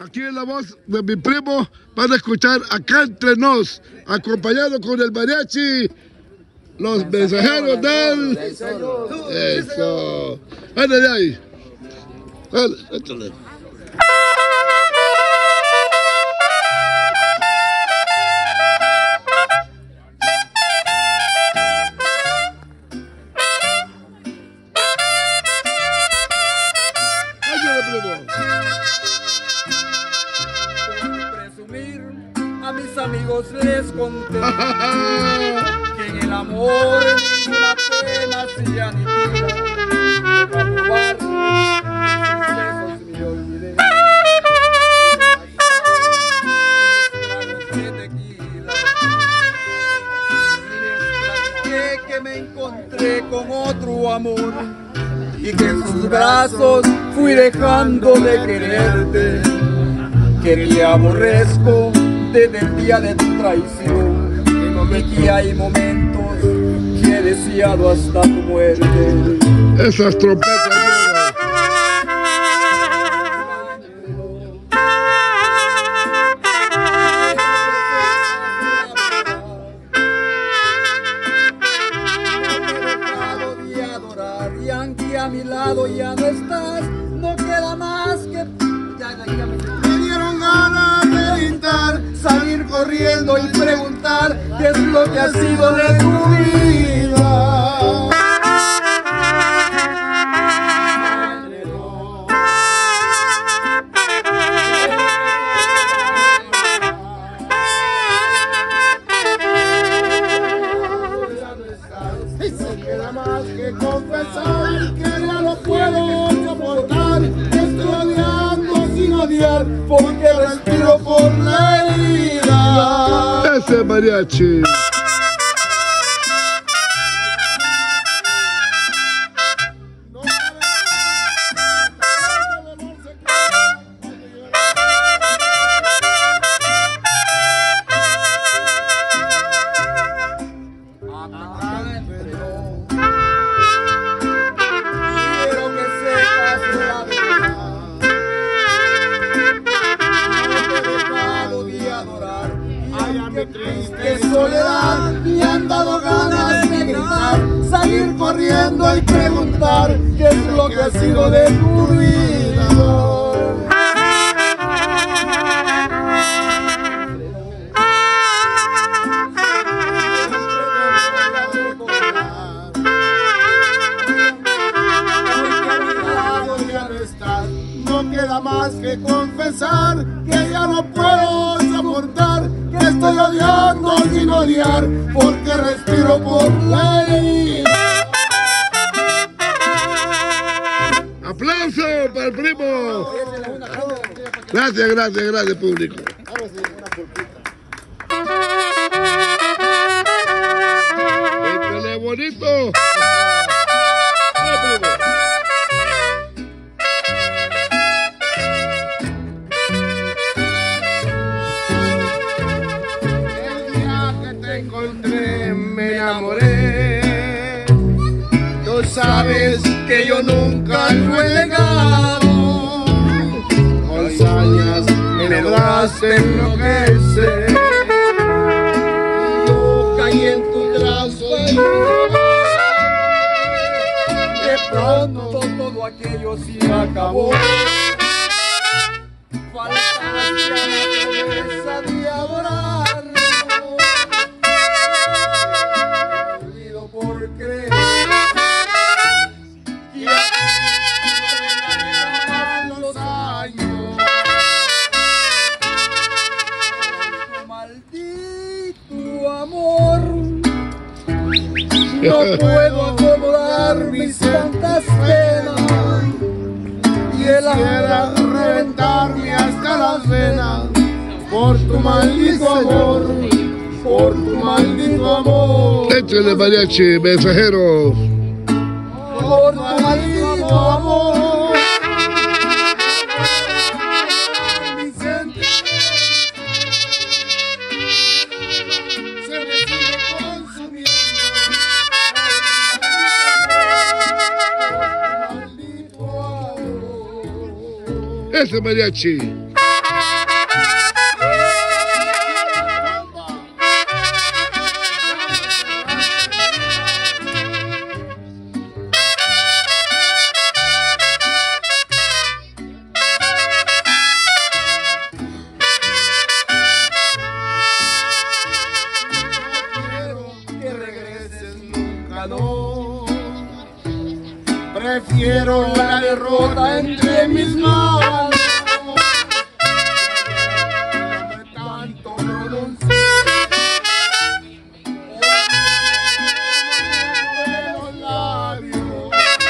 Aquí en la voz de mi primo van a escuchar Acá Entre Nos, acompañado con el mariachi, los mensajeros del... Eso. Anda de ahí. Dale, échale. A mis amigos les conté que en el amor ninguna pena se aniquila. Para probar sus besos me olvidé. Tragos de tequila. Les platiqué que me encontré con otro amor y que en sus brazos fui dejando de quererte. Que te aborrezco desde el día de tu traición, y que hay momentos que he deseado hasta tu muerte. Esas trompetas. De adorar, y aunque a mi lado ya no estás, no queda más que... Me dieron ganas de gritar, salir corriendo y preguntar qué es lo que ha sido de tu vida. No queda más que confesar que ya no puedo soportar, que estoy odiando sin odiar, porque respiro por la herida. Ese mariachi. Triste soledad, me han dado ganas de gritar, salir corriendo y preguntar qué es lo que ha sido de tu vida. No queda más que confesar que ya no puedo soportar, que estoy odiando sin odiar, porque respiro por la herida. ¡Aplauso para el primo! Gracias, gracias, gracias, público. ¡Échale bonito! Me enamoré, tú sabes que yo nunca lo he negado, con sañas me lograste enloquecer, yo caí en tu brazo y de pronto todo aquello se acabó, faltaste a la promesa de adorar. Por creer que los años, maldito amor, no puedo acomodar mis tantas penas y el quisiera reventarme hasta las venas por tu maldito amor. Por tu maldito amor. Échale mariachi, mensajero. Por tu maldito amor. Vicente se me sigue consumiendo. Ese mariachi. quiero la derrota entre mis manos. De tanto pronunciar de los labios,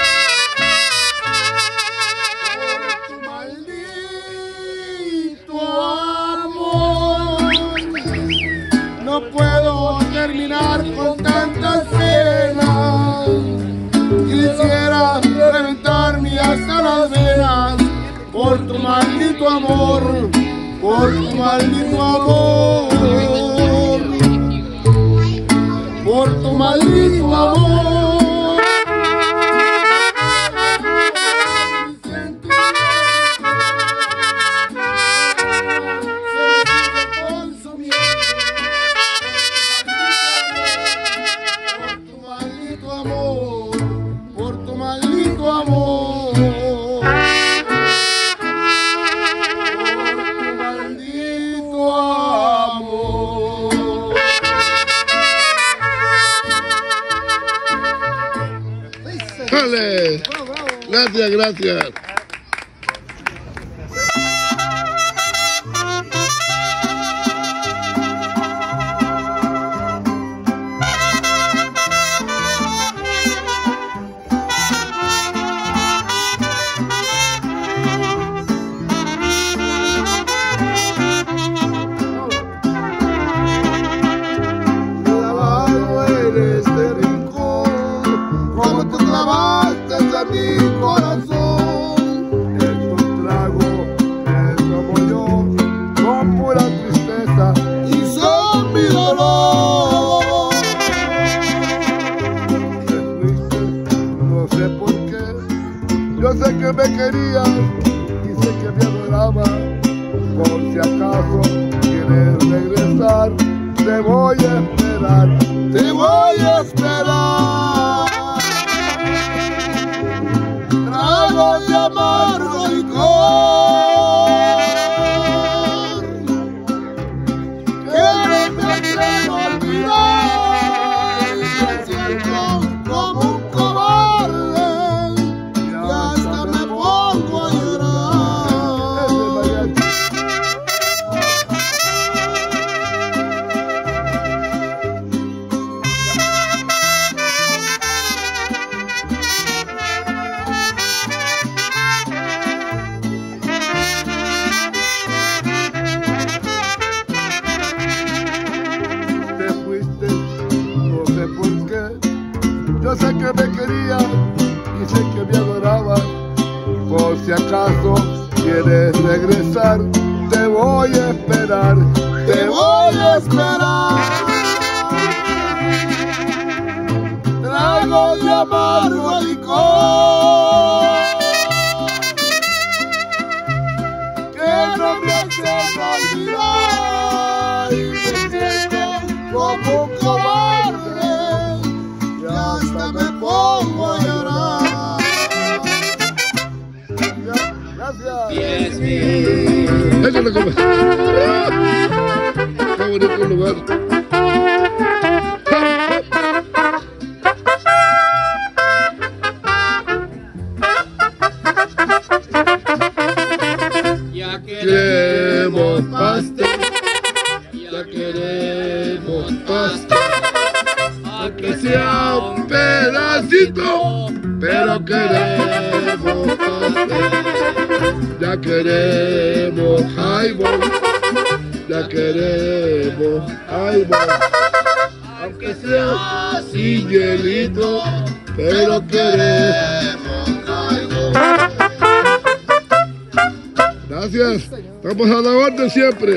por tu maldito amor. No puedo terminar con tantas penas. Quisiera reventarme hasta las venas por tu maldito amor, por tu maldito amor, por tu maldito amor. Vale. Gracias, gracias. Mi corazón, estos tragos me tomo yo con pura tristeza y son mi dolor. Te fuiste, no sé por qué. Yo sé que me querías y sé que me adorabas. Por si acaso quieres regresar, te voy a esperar, te voy a esperar. Tragos de amargo licor que no me atrevo a olvidar, y me siento como un cobarde y hasta me pongo a llorar. Yo sé que me querías y sé que me adorabas. Por si acaso quieres regresar, te voy a esperar, te voy a esperar. Tragos de amargo licor que no me hacen olvidar, y me siento como un cobarde y hasta me pongo a llorar. Gracias. Échale, compa. Qué bonito lugar. Ya Queremos pastel, ya queremos pastel, aunque sea un pedacito, pero queremos pastel. Ya queremos highball, ya queremos highball, aunque sea sin hielito, pero queremos highball. Gracias, estamos a la orden siempre.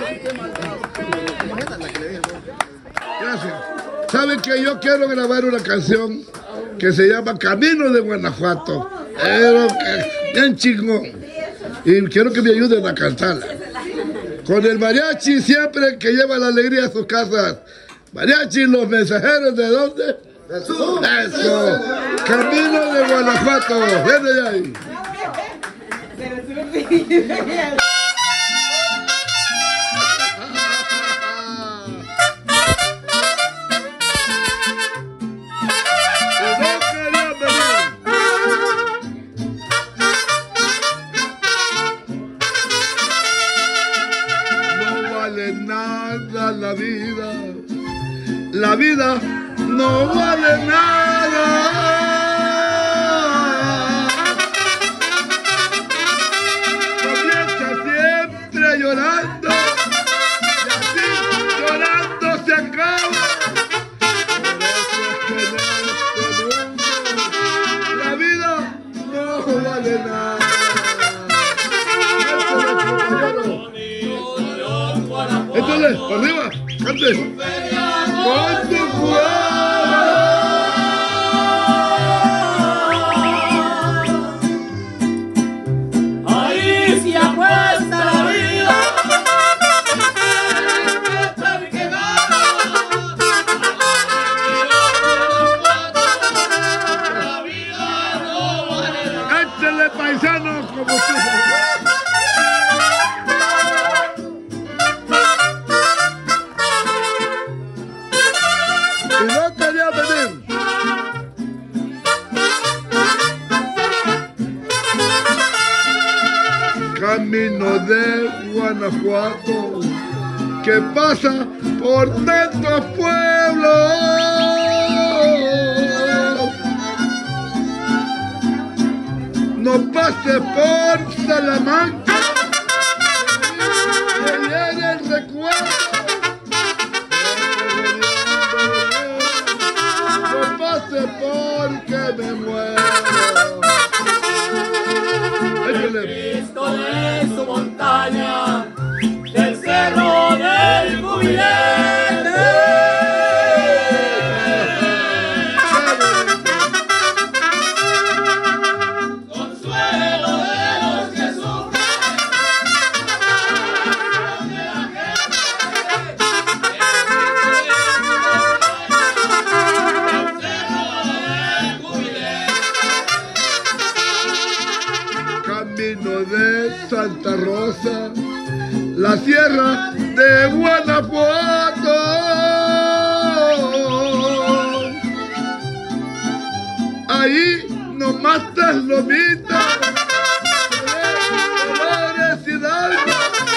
Gracias. ¿Saben que yo quiero grabar una canción que se llama Camino de Guanajuato? Pero que bien chingón. Y quiero que me ayuden a cantarla. Con el mariachi siempre que lleva la alegría a sus casas. Mariachi, los mensajeros, ¿de dónde? Del sur. Eso. Camino de Guanajuato. Ven de ahí. da la vida. La vida no vale nada. Llorando, y así llorando se acaba. Por eso es que en este mundo la vida no vale nada. Échale, arriba, cante. Con tu paisano como tú. Y no quería venir. Camino de Guanajuato que pasa por tantos pueblos. No pase por Salamanca, que viene el recuerdo. No pase porque me muero. Cristo de su montaña, del cerro del Cubilete. Camino de Santa Rosa, la sierra de Guanajuato. Ahí nomás te lomita, colores hidalgo.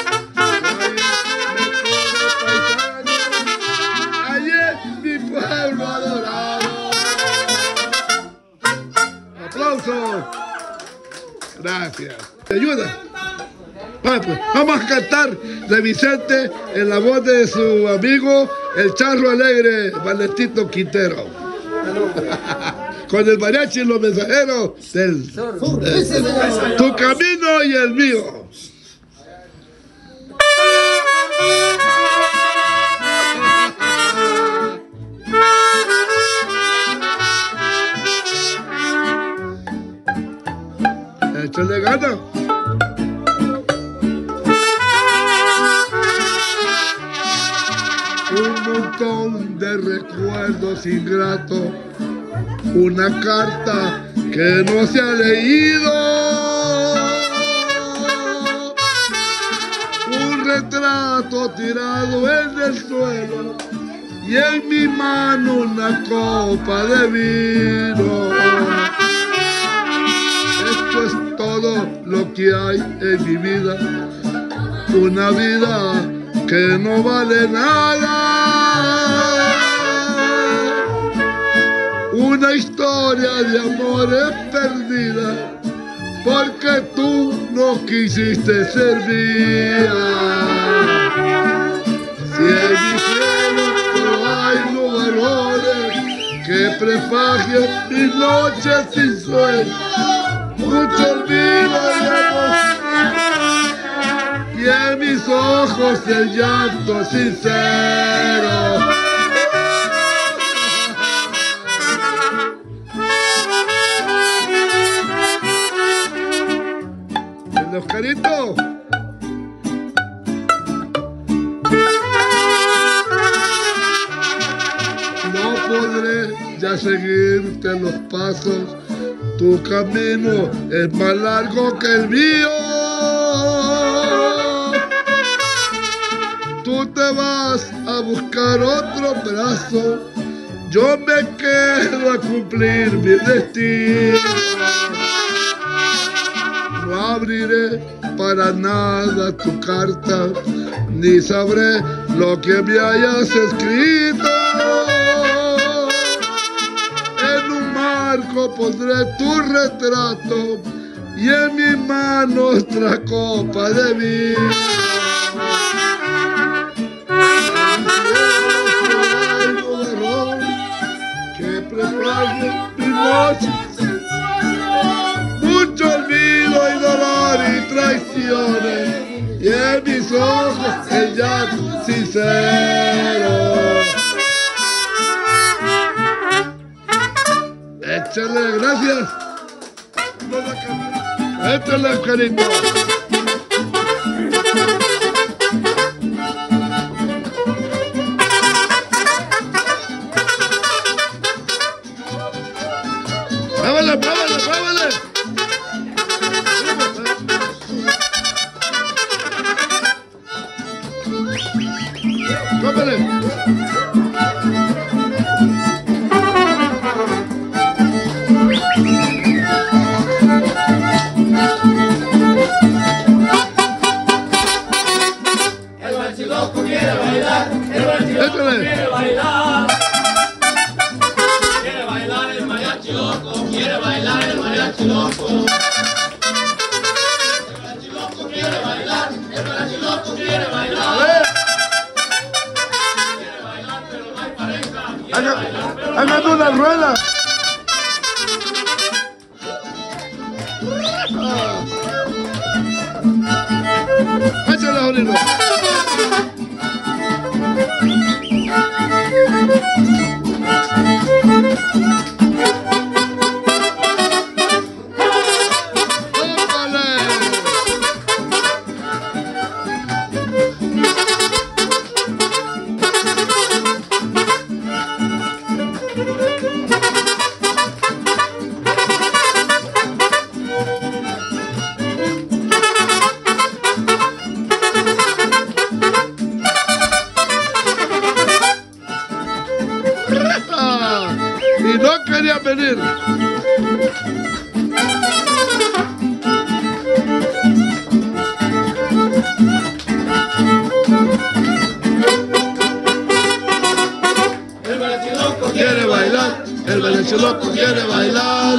Ahí es mi pueblo adorado. ¡Aplausos! Gracias. ¿Te ayuda? Pues, vamos a cantar de Vicente en la voz de su amigo el Charro Alegre, Valentín Quintero. Con el mariachi y los mensajeros del sur. Tu camino y el mío. Échale gana. Un montón de recuerdos ingratos, una carta que no se ha leído, un retrato tirado en el suelo y en mi mano una copa de vino. Esto es todo lo que hay en mi vida, una vida que no vale nada, una historia de amores perdida, porque tú no quisiste ser mía. Si en mi cielo no hay nubarrones que prefagien mis noches sin sueño, mucho olvido y amor, y en mis ojos el llanto sincero. ¿El Oscarito? No podré ya seguirte los pasos, tu camino es más largo que el mío. Tú te vas a buscar otro brazo, yo me quedo a cumplir mi destino. No abriré para nada tu carta, ni sabré lo que me hayas escrito. En un marco pondré tu retrato y en mi mano otra copa de vino. Que prepare mi noche, mucho olvido y dolor y traiciones, y en mis ojos el llanto sincero. Échale, gracias. Échale, carito. ¡Pruébale, pruébale, pruébale! ¡Pruébale! El bachiloco quiere bailar, el bachiloco quiere bailar. Quiere bailar el mariachi loco, quiere bailar el mariachi loco. El mariachi loco quiere bailar, el mariachi loco quiere bailar. Quiere bailar pero no hay pareja, quiere bailar pero no hay ¡Hagan una rueda! ¡Échale, Jorino! Y no quería venir. El mariachi loco Quiere bailar, el mariachi loco quiere bailar.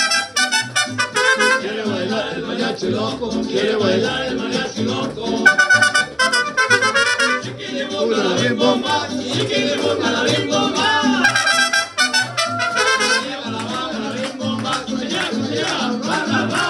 quiere bailar, el mariachi loco quiere bailar, el mariachi loco. Chiquili bomba la bim bomba, chiquili bomba la bim bomba. Lleva la mano la bim bomba, cuchilla, va, va, va.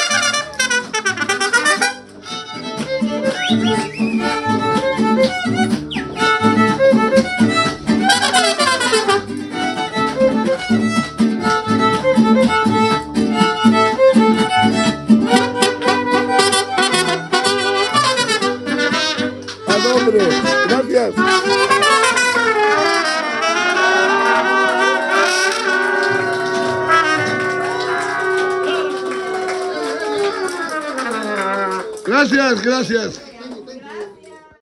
Al hombre, gracias. Gracias, gracias.